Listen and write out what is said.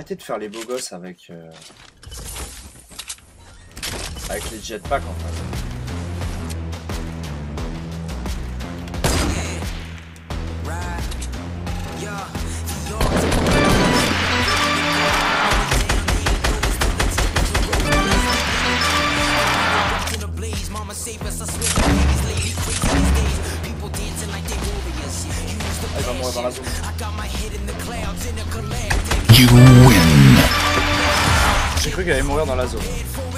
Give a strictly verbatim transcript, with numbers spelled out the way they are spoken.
arrêter de faire les beaux gosses avec... Euh... Avec les jetpacks en fait. Elle va mourir dans la zone. You win. J'ai cru qu'elle allait mourir dans la zone.